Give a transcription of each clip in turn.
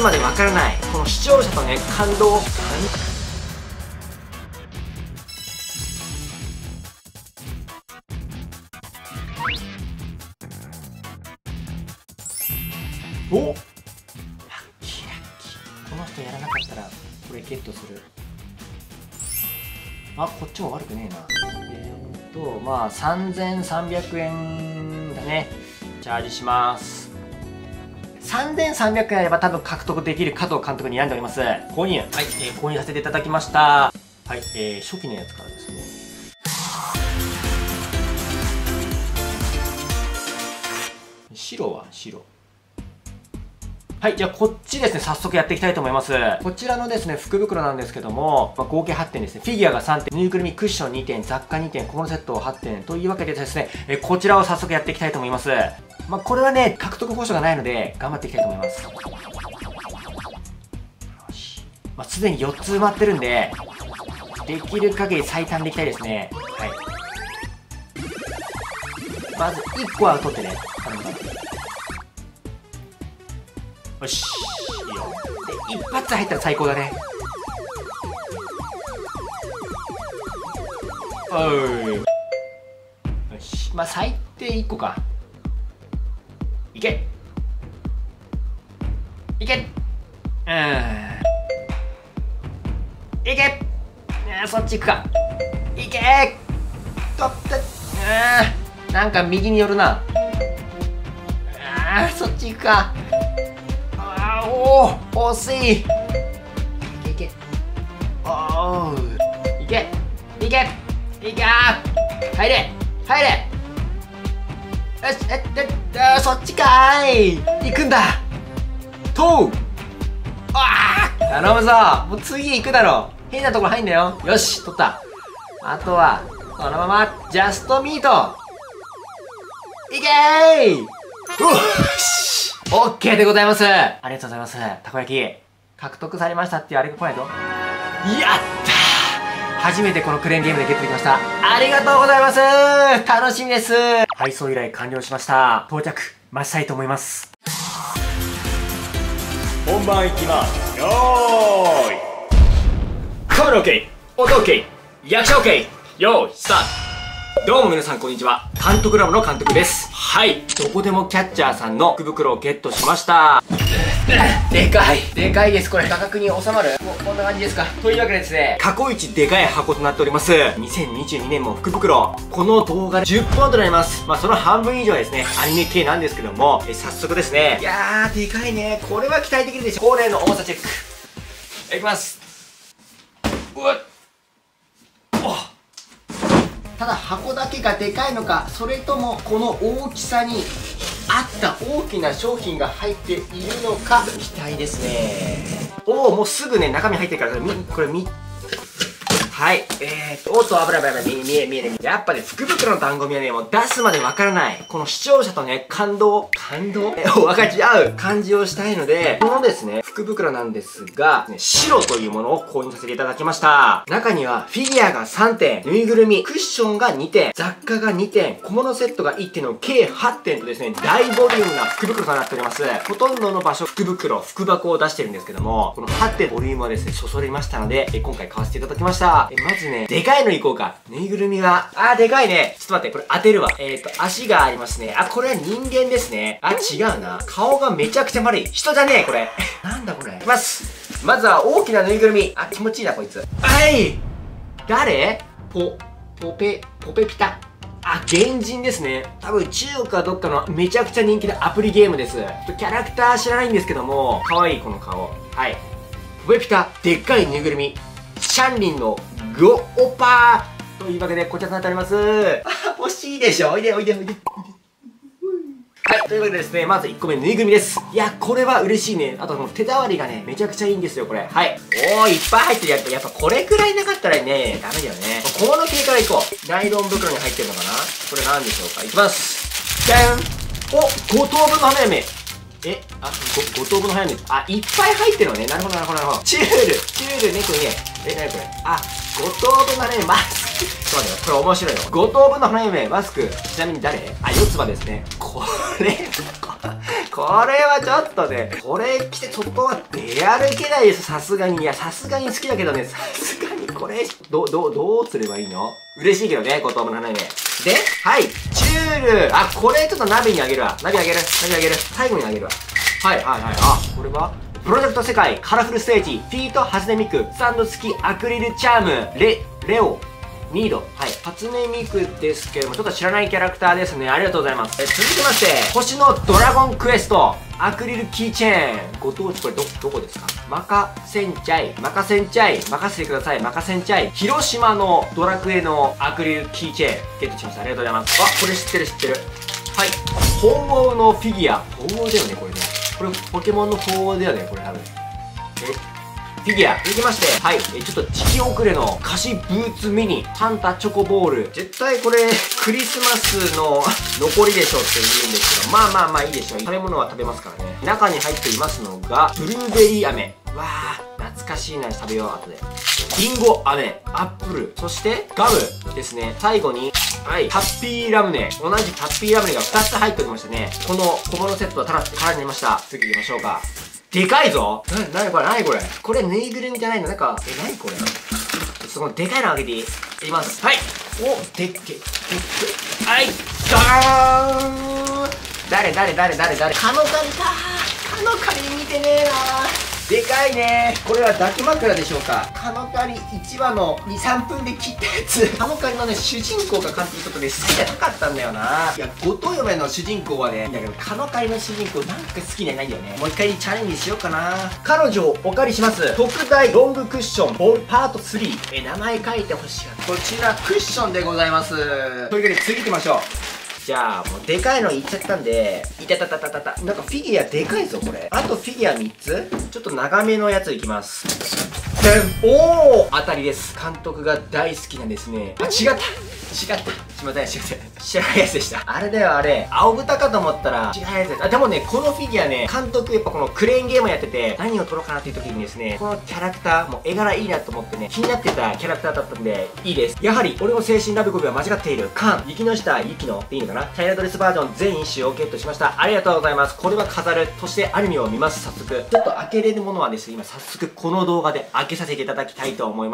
すまでわからないこの視聴者とね感動お、ラッキーラッキー。この人やらなかったらこれゲットする。あ、こっちも悪くねえな。まあ3300円だね。チャージします。3300円あれば多分獲得できる加藤監督に選んでおります。購入。はい、購入させていただきました。はい、初期のやつからですね。白は白。はい、じゃあこっちですね、早速やっていきたいと思います。こちらのですね、福袋なんですけども、合計8点ですね。フィギュアが3点、ぬいぐるみクッション2点、雑貨2点、小物セット8点。というわけでですね、こちらを早速やっていきたいと思います。これはね、獲得交渉がないので、頑張っていきたいと思います。よし。すでに4つ埋まってるんで、できる限り最短でいきたいですね。はい。まず1個は取ってね。頼むから。よし、いいよ。で、一発入ったら最高だね。よし、最低1個か。いけいけいけそっち行くか。いけ取ってなんか右に寄るな。そっち行くか。おお、惜しい。いけいけ。おーいけいけいけ入れ入れ。よし、そっちかーい。行くんだ。とう頼むぞ。もう次行くだろ。変なところ入んだよ。よし、取った。あとはこのままジャストミート。いけーい。オッケーでございます。ありがとうございます。たこ焼き獲得されましたっていうあれが来ないと。やったー、初めてこのクレーンゲームでゲットできました。ありがとうございます。楽しみです。配送依頼完了しました。到着待ちたいと思います。本番いきます。よーい。カメラ OK、 音 OK、 役者 OK、 よーいスタート。どうも皆さんこんにちは。監督ラボの監督です。はい。どこでもキャッチャーさんの福袋をゲットしました。でかい。でかいです。これ価格に収まる？こんな感じですか。というわけでですね、過去一でかい箱となっております。2022年も福袋。この動画で10本となります。その半分以上はですね、アニメ系なんですけども、早速ですね。いやー、でかいね。これは期待できるでしょ。恒例の重さチェック。いきます。うわっ。ただ箱だけがでかいのか、それともこの大きさに合った大きな商品が入っているのか、期待ですね。おお、もうすぐね中身入ってるからこれはい。おっと、危ない。見え。やっぱね、福袋の団子みはね、もう出すまでわからない。この視聴者とね、感動を分かち合う感じをしたいので、このですね、福袋なんですが、白というものを購入させていただきました。中には、フィギュアが3点、ぬいぐるみ、クッションが2点、雑貨が2点、小物セットが1点の計8点とですね、大ボリュームな福袋となっております。ほとんどの場所、福箱を出してるんですけども、この8点ボリュームはですね、そそりましたので、今回買わせていただきました。まずね、でかいのいこうか。ぬいぐるみは、でかいね。ちょっと待って、これ当てるわ。足がありますね。これは人間ですね。違うな。顔がめちゃくちゃ丸い。人じゃねえ、これ。なんだこれ。まずは大きなぬいぐるみ。気持ちいいな、こいつ。誰？ポペピタ。原人ですね。多分中国かどっかのめちゃくちゃ人気のアプリゲームです。キャラクター知らないんですけども、可愛いこの顔。はい。ポペピタ、でっかいぬいぐるみ。シャンリンのゴオパーというわけでこちらとなっております。欲しいでしょ。おいで。はい、というわけでですね、まず1個目、ぬいぐるみです。いや、これは嬉しいね。あとこの手触りがね、めちゃくちゃいいんですよ、これ。はい。いっぱい入ってるやつ。やっぱこれくらいなかったらね、ダメだよね。小物系からいこう。ナイロン袋に入ってるのかな。これなんでしょうか。いきます。じゃん。5等分の花嫁。5等分の花嫁。いっぱい入ってるのね。なるほど。チュールね、これね。なにこれ。5等分の花嫁マスク。ちょっと待ってよ。これ面白いよ。5等分の花嫁マスク。ちなみに誰？四つ葉ですね。これこれはちょっとね、これ着て外は出歩けないです、さすがに。いや、さすがに好きだけどね、さすがにこれ、どうすればいいの？嬉しいけどね、後藤の花嫁。で、はい、チュール。あ、これちょっと鍋にあげるわ。鍋あげる。最後にあげるわ。はい。あ、これはプロジェクト世界カラフルステージ、フィート初音ミク、スタンド付きアクリルチャーム、レオ、ニード。はい。初音ミクですけども、ちょっと知らないキャラクターですね。ありがとうございます。続きまして、星のドラゴンクエスト、アクリルキーチェーン。ご当地これどこですか？マカセンチャイ、任せてください、マカセンチャイ。広島のドラクエのアクリルキーチェーン、ゲットしました。ありがとうございます。あ、これ知ってる。はい。鳳凰のフィギュア。鳳凰だよね、これね。これポケモンの鳳凰だよね、これ多分。フィギュア。続きまして、はい。ちょっと時期遅れの菓子ブーツミニ、サンタチョコボール。絶対これ、クリスマスの残りでしょって言うんですけど、まあいいでしょう。食べ物は食べますからね。中に入っていますのが、ブルーベリー飴。わー、懐かしいな、食べよう、後で。リンゴ飴、アップル、そしてガムですね。最後に、はい、ハッピーラムネ。同じハッピーラムネが2つ入っておりましたね。この小物セットは空になりました。次行きましょうか。でかいぞ。なにこれこれぬいぐるみじゃないの？なんか、なにこれそのでかいのあげていい？いきます。はい。お、でっけ。はい、ガーン。誰カノカリか。カノカリ見てねえな。でかいね。これは抱き枕でしょうか。カノカリ1話の2、3分で切ったやつ。カノカリのね、主人公が監督とかで好きじゃなかったんだよな。いや、ごと嫁の主人公はね、いいんだけど、カノカリの主人公なんか好きじゃないんだよね。もう一回チャレンジしようかな。彼女をお借りします。特大ロングクッションボールパート3。名前書いてほしい。こちらクッションでございます。というわけで次行きましょう。じゃあ、もうでかいのいっちゃったんで、なんかフィギュアでかいぞ、これ。あとフィギュア3つちょっと長めのやついきます。おー、当たりです。監督が大好きなですね。あ、違った。すいません。知らないやつでした。あれだよ、あれ。青豚かと思ったら、違うやつです。あ、でもね、このフィギュアね、監督やっぱこのクレーンゲームやってて、何を撮ろうかなっていう時にですね、このキャラクター、もう絵柄いいなと思ってね、気になってたキャラクターだったんで、いいです。やはり、俺の精神ラブコビは間違っている。雪の下、雪のっていいのかな？チャイナドレスバージョン全1種をゲットしました。ありがとうございます。これは飾る。そしてアニメを見ます、早速。ちょっと開けれるものはですね、今早速この動画で開けさせていただきたいと思います。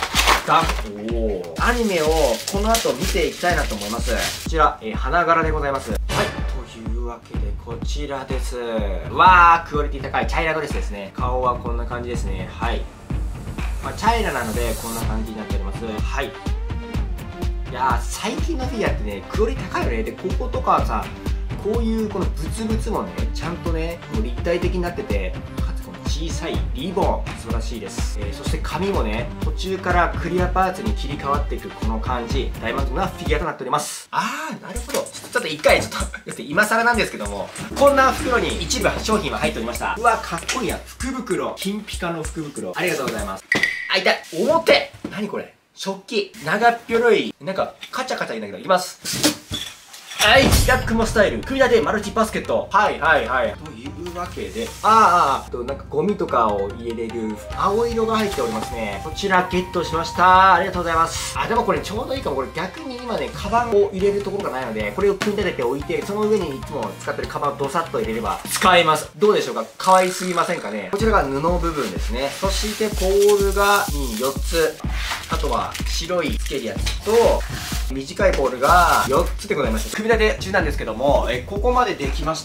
アニメをこの後見ていきたいなと思います。こちら、花柄でございます。はい、というわけでこちらです。わー、クオリティ高いチャイナドレスですね。顔はこんな感じですね。はい、チャイナなのでこんな感じになっております。はい、いやー、最近のフィギュアってね、クオリティ高いよね。で、こことかはさ、こういうこのブツブツもね、ちゃんとね、もう立体的になってて、かつこの小さいリボン、素晴らしいです。そして髪もね、途中からクリアパーツに切り替わっていくこの感じ、大満足なフィギュアとなっております。あー、なるほど。ちょっと一回、今更なんですけども、こんな袋に一部商品は入っておりました。うわ、かっこいいや。福袋。金ピカの福袋。ありがとうございます。あ、痛い。表。何これ。食器。長っぴょろい。なんか、カチャカチャいいんだけど、いきます。はい、ヤックモスタイル。組み立てマルチバスケット。はい。というわけで、なんかゴミとかを入れれる青色が入っておりますね。こちらゲットしました。ありがとうございます。あ、でもこれちょうどいいかも。これ逆に今ね、カバンを入れるところがないので、これを組み立てておいて、その上にいつも使ってるカバンをドサッと入れれば使えます。どうでしょうか？可愛すぎませんかね？こちらが布部分ですね。そしてポールが4つ。あとは白いつけるやつと、短いポールが4つでございます。組み立て中なんですけども、ここまでできました。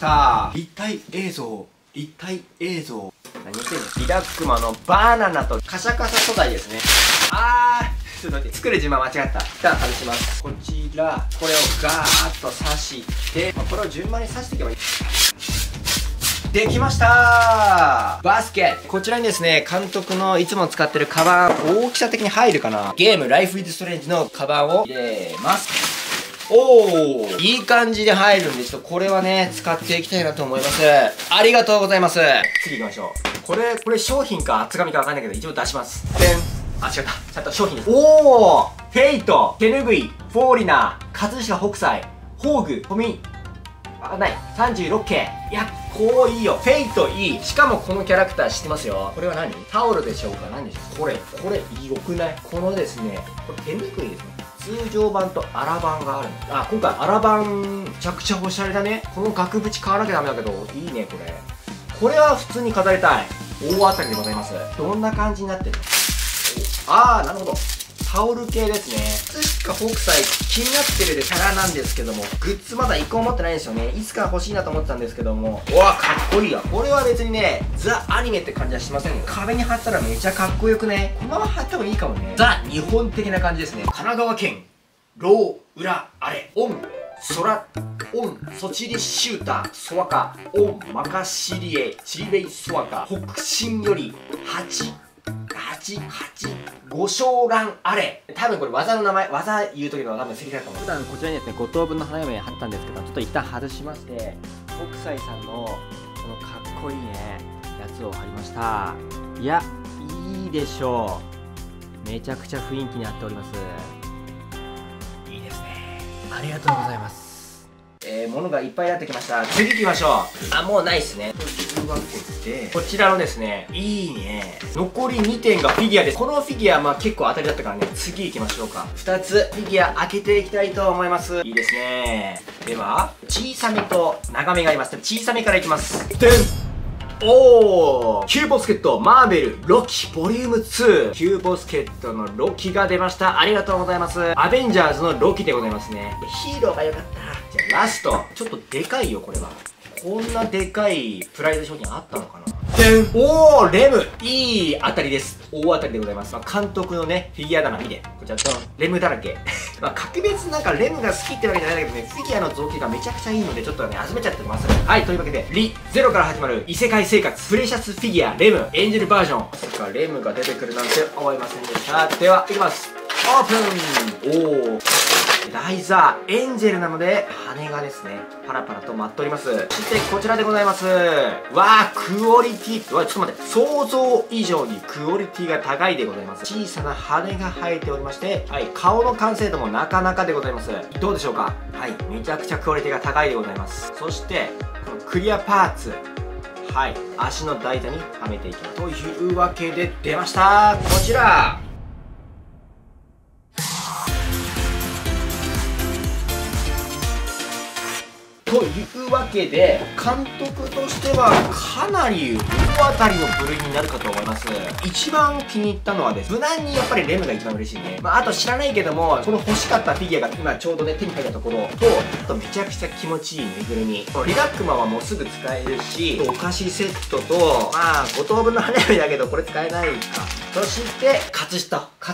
立体映像。何言ってんの？リラックマのバナナとカシャカシャ素材ですね。ちょっと待って、作る順番間違った。一旦外します。こちら、これをガーッと刺して、これを順番に刺していけばいい。できましたー！バスケ！こちらにですね、監督のいつも使ってるカバン、大きさ的に入るかな？ゲームライフイズストレンジのカバンを入れます。おー、いい感じで入るんで、ちょっとこれはね、使っていきたいなと思います。ありがとうございます。次行きましょう。これ商品か厚紙かわかんないけど、一応出します。でん。あ、違った。ちゃんと商品です。おー！フェイト、手ぬぐい、フォーリナー、葛飾北斎、宝具、富み、36系。いや、こういいよ。フェイトいい。しかもこのキャラクター知ってますよ。これは何？タオルでしょうか？何でしょう？これ、良くない？このですね、これ手ぬぐいですね。普通常版とアラ版があるの。あ、今回アラ版めちゃくちゃおしゃれだね。この額縁買わなきゃダメだけどいいね。これは普通に飾りたい。大当たりでございます。どんな感じになってるの？あー、なるほど。タオル系ですね。いつしか北斎気になってるキャラなんですけども、グッズまだ1個も持ってないんですよね。いつか欲しいなと思ってたんですけども、うわ、かっこいいや。これは別にね、ザ・アニメって感じはしませんよ。壁に貼ったらめちゃかっこよくね。このまま貼ってもいいかもね。ザ・日本的な感じですね。神奈川県、ロー・ウラ・アレ、オン、ソラ、オン、ソチリシューター、ソワカ、オン、マカシリエ、チリベイソワカ、北進より、五章蘭あれ。多分これ技の名前、技言う時の多分セリフだと思う。普段こちらにですね、5等分の花嫁貼ったんですけど、ちょっと一旦外しまして、北斎さんのこのかっこいいね、やつを貼りました。いや、いいでしょう。めちゃくちゃ雰囲気に合っております。いいですね。ありがとうございます。物がいっぱいになってきました。次行きましょう。あ、もうないっすね。というわけで、こちらのですね、いいね。残り2点がフィギュアです。このフィギュア、まあ結構当たりだったからね、次行きましょうか。2つフィギュア開けていきたいと思います。いいですね。では、小さめと長めがあります。小さめからいきます。でん！おー、キューボスケットマーベルロキボリューム2。キューボスケットのロキが出ました。ありがとうございます。アベンジャーズのロキでございますね。ヒーローが良かった。じゃあラスト。ちょっとでかいよ、これは。こんなでかいプライズ商品あったのかな。でん！おー、レム！いい当たりです。大当たりでございます。まあ、監督のね、フィギュア棚見て。こちら、レムだらけ。まあ、格別なんかレムが好きってわけじゃないんだけどね、フィギュアの造形がめちゃくちゃいいので、ちょっとね、集めちゃってます。はい、というわけで、ゼロから始まる異世界生活、プレシャスフィギュア、レム、エンジェルバージョン。まさかレムが出てくるなんて思いませんでした。では、いきます。オープン！おー。ライザー、エンジェルなので、羽がですね、パラパラと舞っております。そして、こちらでございます。わー、クオリティ、わ、ちょっと待って、想像以上にクオリティが高いでございます。小さな羽が生えておりまして、はい、顔の完成度もなかなかでございます。どうでしょうか？はい、めちゃくちゃクオリティが高いでございます。そして、このクリアパーツ、はい、足の台座にはめていきます。というわけで、出ました。こちら！というわけで、監督としてはかなり大当たりの部類になるかと思います。一番気に入ったのはです。無難にやっぱりレムが一番嬉しいね。まあ、あと知らないけども、この欲しかったフィギュアが今ちょうどね、手に入ったところと、あとめちゃくちゃ気持ちいいぬいぐるみ。リラックマはもうすぐ使えるし、お菓子セットと、まあ、5等分の花嫁だけど、これ使えないか。そして、葛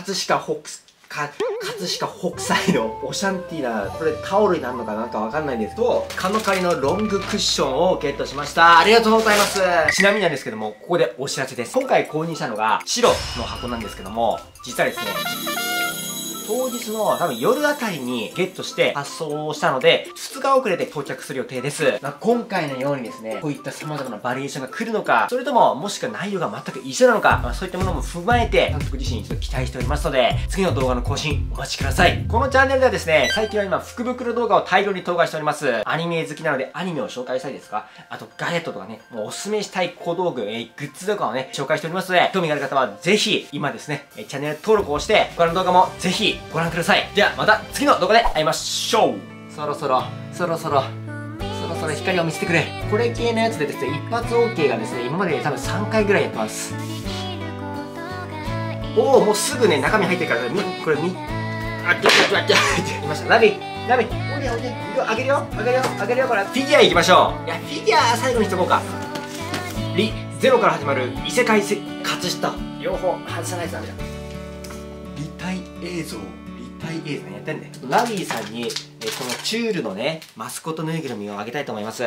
飾北斎のオシャンティーな、これタオルになるのかなんかわかんないんですけど、カノカリのロングクッションをゲットしました。ありがとうございます。ちなみになんですけども、ここでお知らせです。今回購入したのが白の箱なんですけども、実はですね、当日の多分夜あたりにゲットして発送をしたので、2日遅れで到着する予定です。まあ、今回のようにですね、こういった様々なバリエーションが来るのか、それとももしくは内容が全く一緒なのか、まあ、そういったものも踏まえて、監督自身にちょっと期待しておりますので、次の動画の更新お待ちください。このチャンネルではですね、最近は今福袋動画を大量に投下しております。アニメ好きなのでアニメを紹介したいですか？あとガジェットとかね、もうおすすめしたい小道具、グッズとかをね、紹介しておりますので、興味がある方はぜひ、今ですね、チャンネル登録をして、他の動画もぜひご覧ください。ではまた次の動画で会いましょう。そろそろ光を見せてくれ。これ系のやつでですね、一発 OK がですね、今まで多分3回ぐらいやってます。おお、もうすぐね、中身入ってるから、これあっちいました。ナビ、おいで、あげるよ、これ。フィギュア行きましょう。いや、フィギュア最後にしとこうか。ゼロから始まる異世界活した。両方外さないとダメだ。立体映像やってんで、ちょっとナビーさんに、このチュールのね、マスコットぬいぐるみをあげたいと思います。